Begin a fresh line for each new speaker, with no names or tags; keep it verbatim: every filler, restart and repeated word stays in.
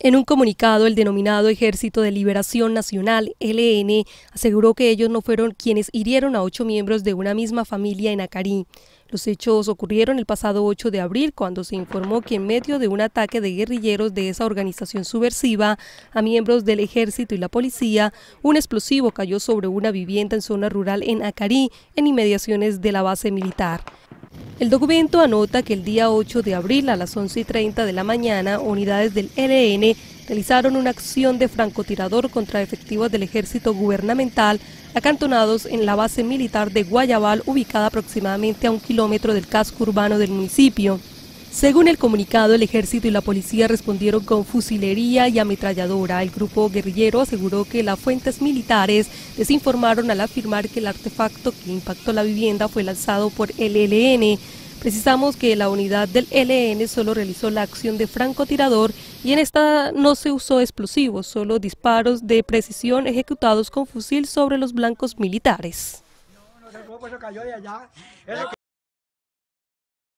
En un comunicado, el denominado Ejército de Liberación Nacional, E L N, aseguró que ellos no fueron quienes hirieron a ocho miembros de una misma familia en Acarí. Los hechos ocurrieron el pasado ocho de abril, cuando se informó que en medio de un ataque de guerrilleros de esa organización subversiva a miembros del ejército y la policía, un explosivo cayó sobre una vivienda en zona rural en Acarí, en inmediaciones de la base militar. El documento anota que el día ocho de abril a las once y treinta de la mañana, unidades del E L N realizaron una acción de francotirador contra efectivos del ejército gubernamental acantonados en la base militar de Guayabal, ubicada aproximadamente a un kilómetro del casco urbano del municipio. Según el comunicado, el ejército y la policía respondieron con fusilería y ametralladora. El grupo guerrillero aseguró que las fuentes militares desinformaron al afirmar que el artefacto que impactó la vivienda fue lanzado por el E L N. Precisamos que la unidad del E L N solo realizó la acción de francotirador y en esta no se usó explosivos, solo disparos de precisión ejecutados con fusil sobre los blancos militares.